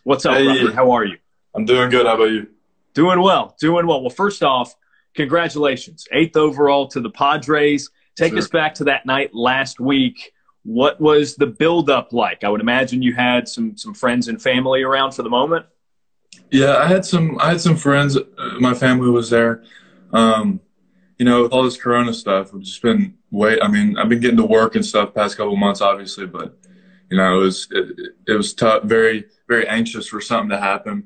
What's up, Hey, Robert? How are you? I'm doing good. How about you? Doing well. Doing well. Well, first off, congratulations. Eighth overall to the Padres. Take us Sure. back to that night last week. What was the buildup like? I would imagine you had some friends and family around for the moment. Yeah, I had some friends. My family was there. Um, with all this Corona stuff, I've just been I mean, I've been getting to work and stuff past couple months, obviously, but it was tough. Very very anxious for something to happen.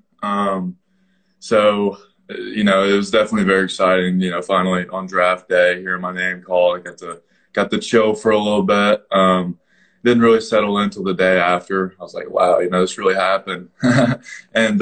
It was definitely very exciting. Finally on draft day, hearing my name called, I got to chill for a little bit. Didn't really settle in until the day after. I was like, wow, this really happened. And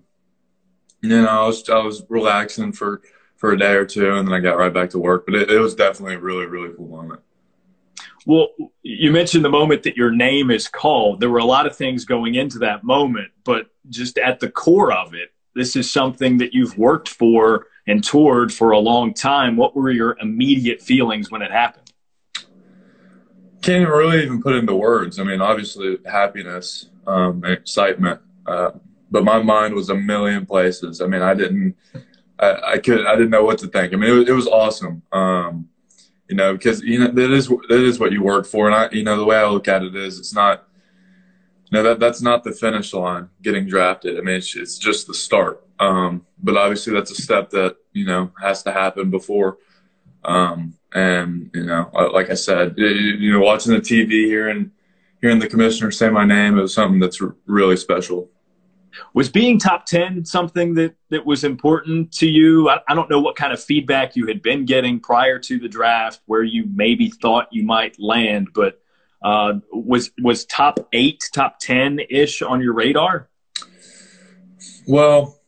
I was relaxing for a day or two, and then I got right back to work. But it was definitely a really really cool moment. Well, you mentioned the moment that your name is called. There were a lot of things going into that moment, but just at the core of it, this is something that you've worked for and toward for a long time. What were your immediate feelings when it happened? Can't even really even put into words. I mean, obviously happiness, and excitement, but my mind was a million places. I mean, I didn't know what to think. I mean, it was awesome. Because that is what you work for, and the way I look at it is, it's not, that's not the finish line, getting drafted. I mean, it's just the start. But obviously that's a step that has to happen before. Like I said, watching the TV, hearing the commissioner say my name, it was something that's really special. Was being top 10 something that was important to you? I don't know what kind of feedback you had been getting prior to the draft, where you maybe thought you might land, but was top 8, top 10-ish on your radar? Well,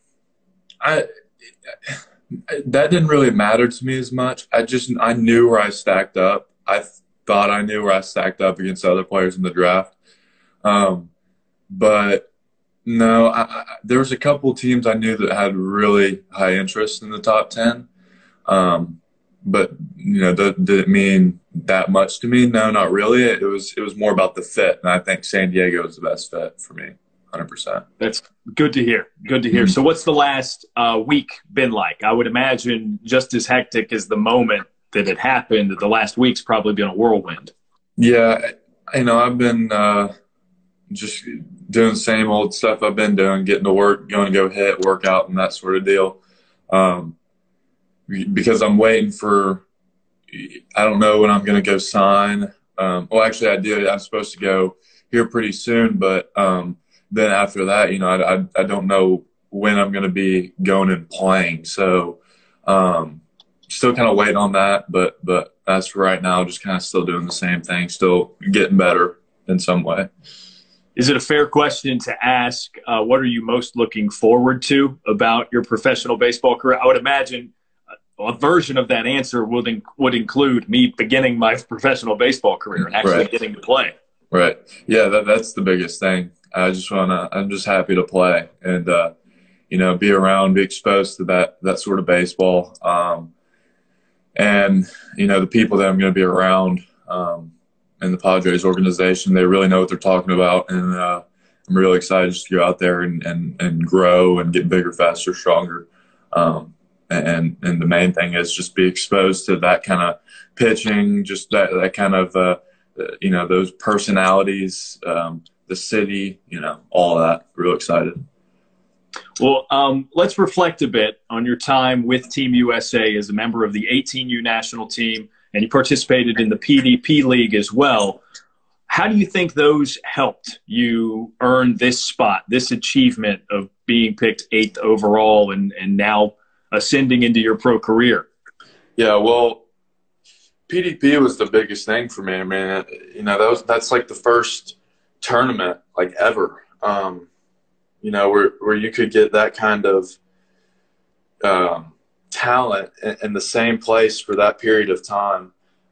that didn't really matter to me as much. I knew where I stacked up. I thought I knew where I stacked up against other players in the draft. But no, there was a couple teams I knew that had really high interest in the top 10. But did it mean that much to me? No, not really. It was more about the fit, and I think San Diego is the best fit for me, 100%. That's good to hear. Good to hear. So what's the last week been like? I would imagine just as hectic as the moment that it happened, the last week's probably been a whirlwind. Yeah, I've been just doing the same old stuff I've been doing, getting to work, going to go hit, workout, and that sort of deal. Because I'm waiting for, I don't know when I'm going to go sign. Well, actually, I did. I'm supposed to go here pretty soon, but then after that, I don't know when I'm going to be going and playing. So still kind of waiting on that, but as for right now, just kind of still doing the same thing, still getting better in some way. Is it a fair question to ask, what are you most looking forward to about your professional baseball career? I would imagine a version of that answer would include me beginning my professional baseball career and actually Right. getting to play. Right. Yeah, that's the biggest thing. I'm just happy to play and, be around, be exposed to that sort of baseball. And the people that I'm going to be around, in the Padres organization, they really know what they're talking about. And, I'm really excited just to go out there and grow and get bigger, faster, stronger. And the main thing is just be exposed to that kind of pitching, just that kind of, those personalities, the city, all that. Real excited. Well, let's reflect a bit on your time with Team USA as a member of the 18U national team, and you participated in the PDP League as well. How do you think those helped you earn this spot, this achievement of being picked 8th overall and now ascending into your pro career? Yeah, well, PDP was the biggest thing for me. I mean, that's like the first tournament like ever. Where you could get that kind of talent in the same place for that period of time.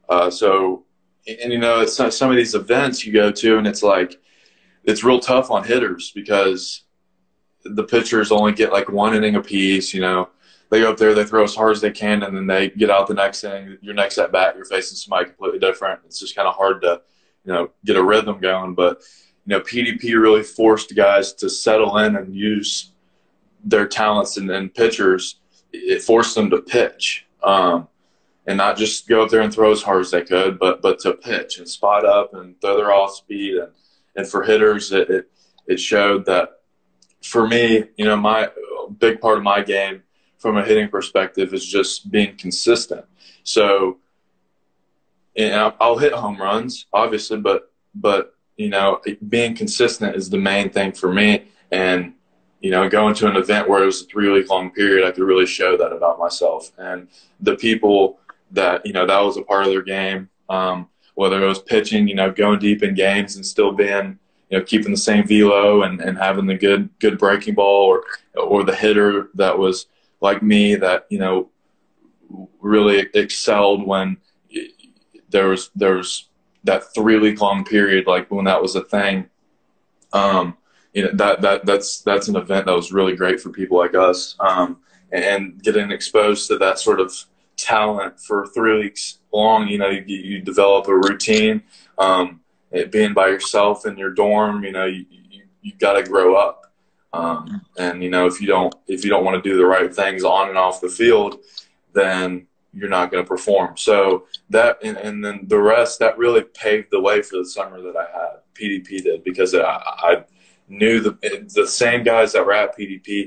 It's some of these events you go to, and it's real tough on hitters because the pitchers only get like one inning apiece. They go up there, they throw as hard as they can, and then they get out the next inning. Your next at bat, you're facing somebody completely different. It's just kind of hard to, get a rhythm going. But PDP really forced guys to settle in and use their talents and pitchers. It forced them to pitch, and not just go up there and throw as hard as they could, but to pitch and spot up and throw their off speed. And for hitters, it showed that for me, my big part of my game from a hitting perspective is just being consistent. So, and I'll hit home runs, obviously, but being consistent is the main thing for me. And, going to an event where it was a 3-week long period, I could really show that about myself. And the people that, that was a part of their game, whether it was pitching, going deep in games and still being, keeping the same velo and having the good breaking ball, or the hitter that was like me that, really excelled when there was that 3-week long period, like when that was a thing. That's an event that was really great for people like us, and getting exposed to that sort of talent for 3 weeks long. You develop a routine. Being by yourself in your dorm, you got to grow up. And if you don't want to do the right things on and off the field, then you're not going to perform. So that, and then the rest, that really paved the way for the summer that I had. PDP did, because I knew the same guys that were at PDP.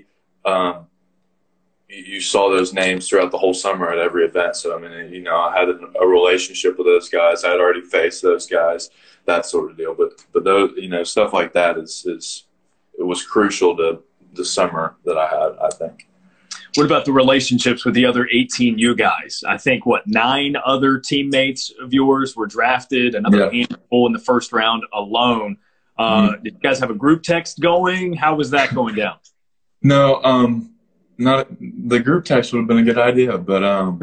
You saw those names throughout the whole summer at every event. So, I had a relationship with those guys. I had already faced those guys, that sort of deal. But those, stuff like that it was crucial to the summer that I had, I think. What about the relationships with the other 18U guys? I think, 9 other teammates of yours were drafted, another handful in the first round alone. Did you guys have a group text going? How was that going down? No, not the group text would have been a good idea, but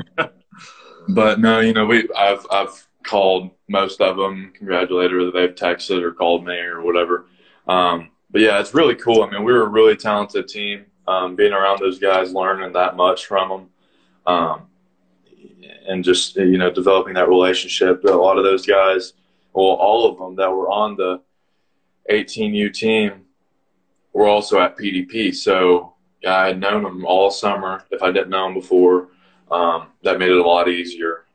no, I've called most of them, congratulated, whether they've texted or called me or whatever. But yeah, it's really cool. We were a really talented team. Being around those guys, learning that much from them, and just developing that relationship. A lot of those guys, well, all of them that were on the 18U team were also at PDP. So yeah, I had known them all summer. If I didn't know them before, that made it a lot easier.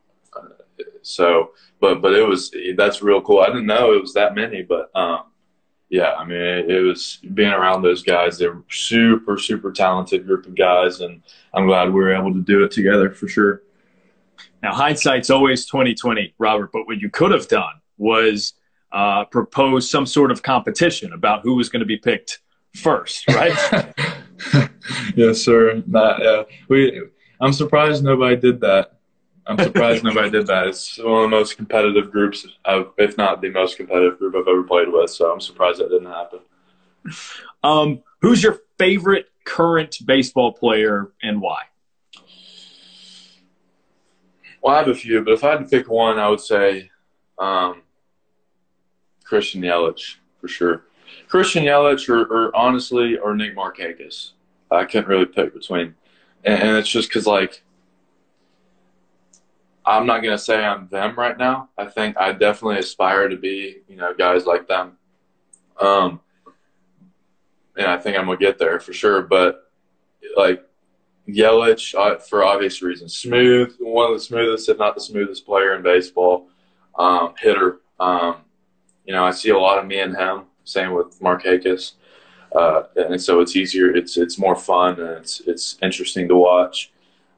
But that's real cool. I didn't know it was that many, but yeah, it was being around those guys. They were super, super talented group of guys, and I'm glad we were able to do it together for sure. Now, hindsight's always 20/20, Robert, but what you could have done was propose some sort of competition about who was going to be picked first, right? Yes, sir. I'm surprised nobody did that. It's one of the most competitive groups, if not the most competitive group I've ever played with, so I'm surprised that didn't happen. Who's your favorite current baseball player and why? Well, I have a few, but if I had to pick one, I would say Christian Yelich, for sure. Christian Yelich or honestly, or Nick Markakis. I couldn't really pick between. And it's just because, I'm not going to say I'm them right now. I think I definitely aspire to be, guys like them. And I think I'm going to get there for sure. But, Yelich, for obvious reasons. Smooth, one of the smoothest, if not the smoothest player in baseball. Hitter. I see a lot of me in him. Same with Markakis. And so it's easier. It's more fun, and it's interesting to watch.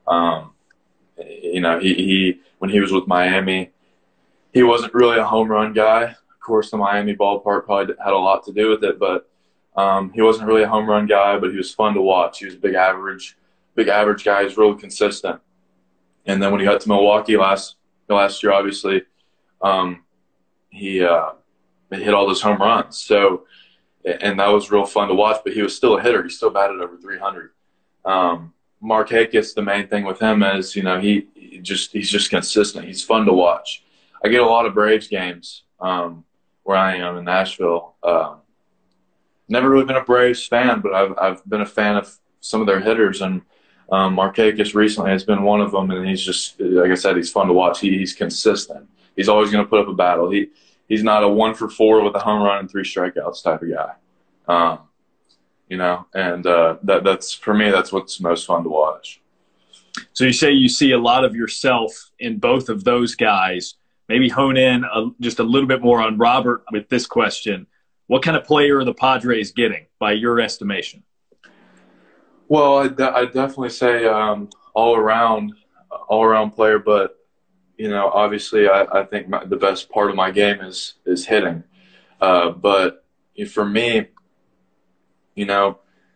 He when he was with Miami, he wasn't really a home run guy. Of course, the Miami ballpark probably had a lot to do with it, but he wasn't really a home run guy, but he was fun to watch. He was a big average guy. He's really consistent. And then when he got to Milwaukee last year, obviously, he hit all those home runs. So, and that was real fun to watch, but he was still a hitter. He still batted over 300. Markakis, the main thing with him is, he's just consistent. He's fun to watch. I get a lot of Braves games where I am in Nashville. Never really been a Braves fan, but I've been a fan of some of their hitters, and Markakis recently has been one of them, and he's just, like I said, he's fun to watch. He's consistent. He's always going to put up a battle. He he's not a 1 for 4 with a home run and 3 strikeouts type of guy. You know, and that's for me, that's what's most fun to watch. So you say you see a lot of yourself in both of those guys. Maybe hone in just a little bit more on Robert with this question. What kind of player are the Padres getting by your estimation? Well, I definitely say all around player, but you know, obviously, I think the best part of my game is hitting. But for me, you know,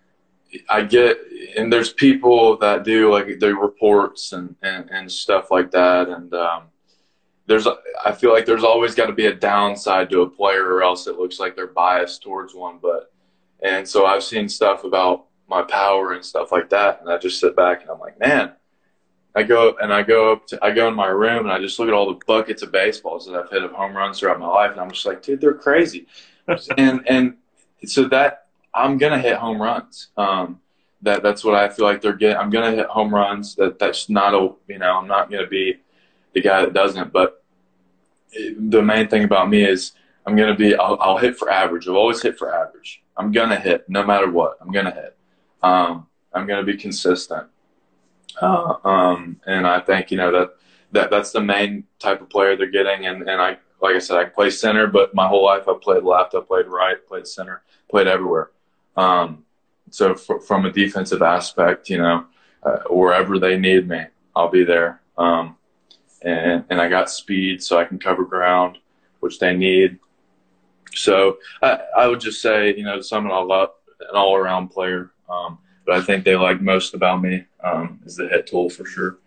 and there's people that do like their reports and stuff like that, and I feel like there's always got to be a downside to a player, or else it looks like they're biased towards one. And so I've seen stuff about my power and stuff like that, and I just sit back and I'm like, man. I go in my room and I just look at all the buckets of baseballs that I've hit of home runs throughout my life, and I'm just like, dude, they're crazy. and so that I'm gonna hit home runs. That's what I feel like they're getting. I'm gonna hit home runs. That's not I'm not gonna be the guy that doesn't. But the main thing about me is I'll hit for average. I've always hit for average. I'm gonna hit no matter what. I'm gonna hit. I'm gonna be consistent. And I think, you know, that's the main type of player they're getting. And like I said, I play center, but my whole life I played left, I played right, played center, played everywhere. So from a defensive aspect, you know, wherever they need me, I'll be there. And I got speed, so I can cover ground, which they need. So I would just say, you know, to sum it all up, an all-around player. But I think they like most about me is the hit tool for sure.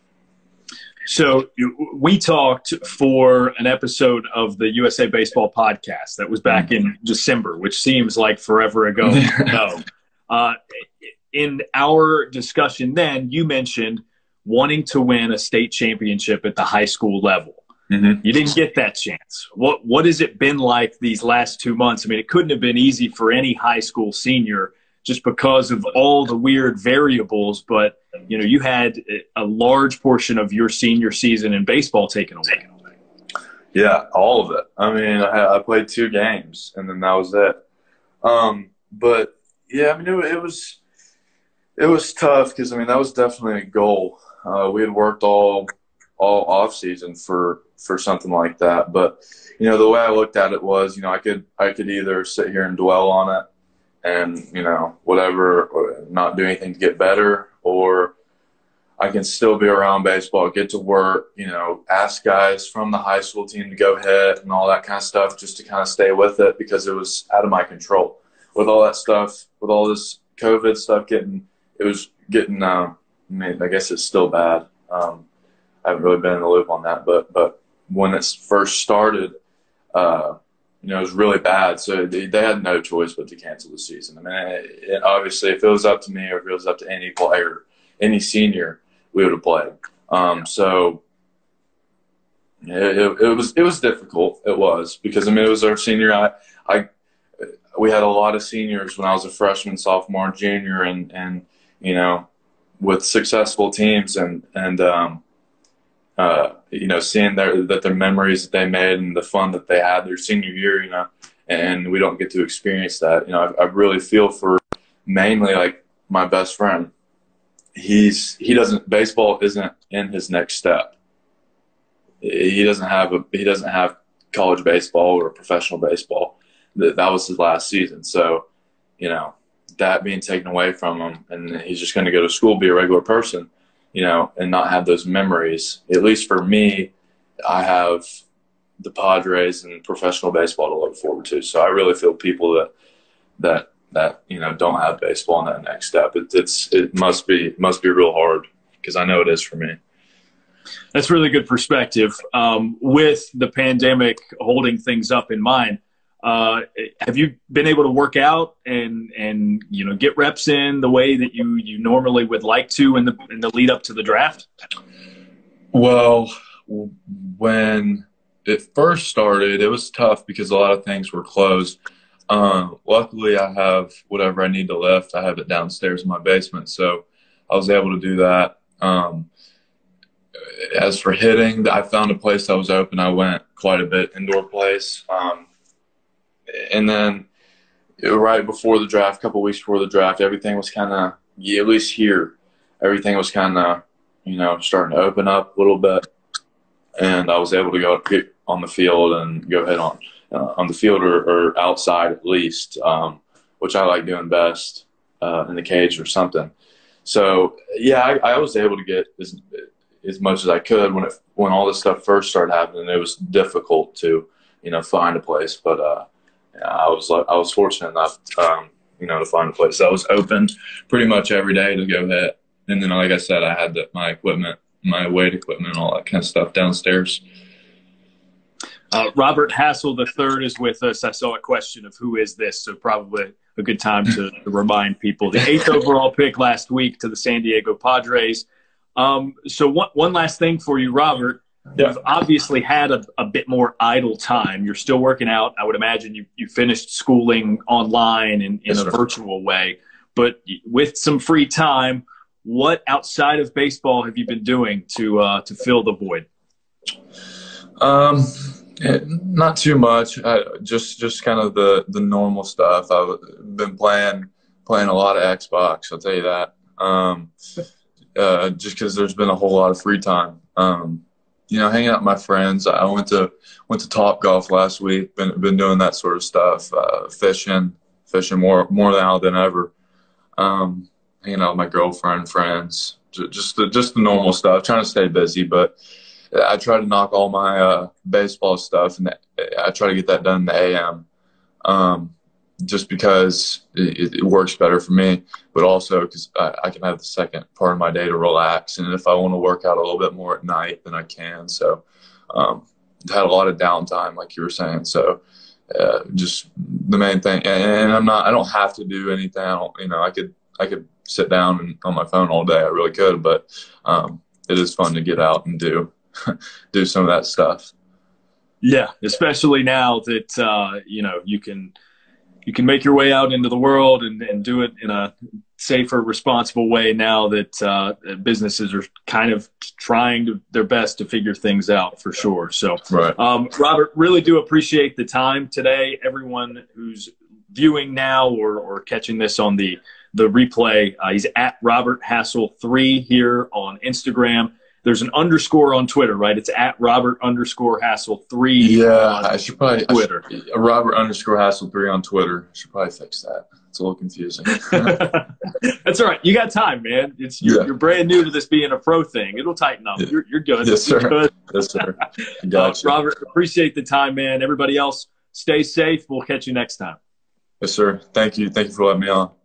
So we talked for an episode of the USA Baseball podcast that was back in December, which seems like forever ago. No. In our discussion then, you mentioned wanting to win a state championship at the high school level. Mm-hmm. You didn't get that chance. What has it been like these last 2 months? I mean, it couldn't have been easy for any high school senior just because of all the weird variables, but you know, you had a large portion of your senior season in baseball taken away. Yeah, all of it. I mean, I played 2 games, and then that was it. But yeah, I mean, it was tough because I mean that was definitely a goal. We had worked all off season for something like that, but you know, the way I looked at it was, you know, I could either sit here and dwell on it and, you know, whatever, or not do anything to get better, or I can still be around baseball, get to work, you know, ask guys from the high school team to go hit and all that kind of stuff just to kind of stay with it because it was out of my control. With all that stuff, with all this COVID stuff I mean, I guess it's still bad. I haven't really been in the loop on that, but when it first started, you know, it was really bad. So they had no choice but to cancel the season. I mean, obviously, if it was up to me or if it was up to any player, any senior, we would have played. So it was difficult. It was because I mean it was our senior. We had a lot of seniors when I was a freshman, sophomore, and junior, and you know, with successful teams and you know, seeing their memories that they made and the fun that they had their senior year, you know, and we don't get to experience that. You know, I really feel for mainly like my best friend. Baseball isn't in his next step. He doesn't have college baseball or professional baseball. That was his last season. So, you know, that being taken away from him, and he's just going to go to school, be a regular person, you know, and not have those memories. At least for me, I have the Padres and professional baseball to look forward to. So I really feel people that you know don't have baseball in that next step. It must be real hard because I know it is for me. That's really good perspective. With the pandemic holding things up in mind, have you been able to work out and you know get reps in the way that you normally would like to in the lead up to the draft? Well, when it first started, it was tough because a lot of things were closed. Luckily, I have whatever I need to lift. I have it downstairs in my basement, so I was able to do that. as for hitting, I found a place that was open. I went quite a bit indoor place. And then right before the draft, a couple weeks before the draft, everything was kind of, at least here, everything was kind of, starting to open up a little bit. And I was able to go get on the field and go hit on the field or outside at least, which I like doing best, in the cage or something. So, yeah, I was able to get as much as I could when all this stuff first started happening. It was difficult to, find a place, but I was fortunate enough, to find a place that was open pretty much every day to go hit. And then, like I said, I had my equipment, my weight equipment, and all that kind of stuff downstairs. Robert Hassell III is with us. I saw a question of who is this, so probably a good time to remind people. The 8th overall pick last week to the San Diego Padres. So one last thing for you, Robert. Yeah. You've obviously had a bit more idle time. You're still working out. I would imagine you finished schooling online in a virtual way. But with some free time, what outside of baseball have you been doing to fill the void? Not too much. Just kind of the normal stuff. I've been playing a lot of Xbox. I'll tell you that. Just because there's been a whole lot of free time. Hanging out with my friends. I went to Top Golf last week. Been doing that sort of stuff. Fishing more now than ever. Hanging out with my girlfriend, friends. Just the normal stuff. Trying to stay busy, but I try to knock all my baseball stuff, and I try to get that done in the AM, just because it works better for me, but also because I can have the second part of my day to relax. And if I want to work out a little bit more at night, then I can. So had a lot of downtime, like you were saying. So just the main thing, and I don't have to do anything. I could sit down on my phone all day. I really could, but it is fun to get out and do some of that stuff. Yeah, especially now that you can make your way out into the world and do it in a safer, responsible way now that businesses are kind of trying their best to figure things out, for sure. So, right. Robert, really do appreciate the time today. Everyone who's viewing now or catching this on the replay, he's at Robert Hassell 3 here on Instagram. There's an underscore on Twitter, right? It's at Robert _Hassell 3. Yeah, I should probably Twitter. Robert _Hassell 3 on Twitter. I should probably fix that. It's a little confusing. That's all right. You got time, man. You're brand new to this being a pro thing. It'll tighten up. Yeah. You're good. Yes, sir. You're good. Yes, sir. Gotcha. Robert, appreciate the time, man. Everybody else, stay safe. We'll catch you next time. Yes, sir. Thank you. Thank you for letting me on.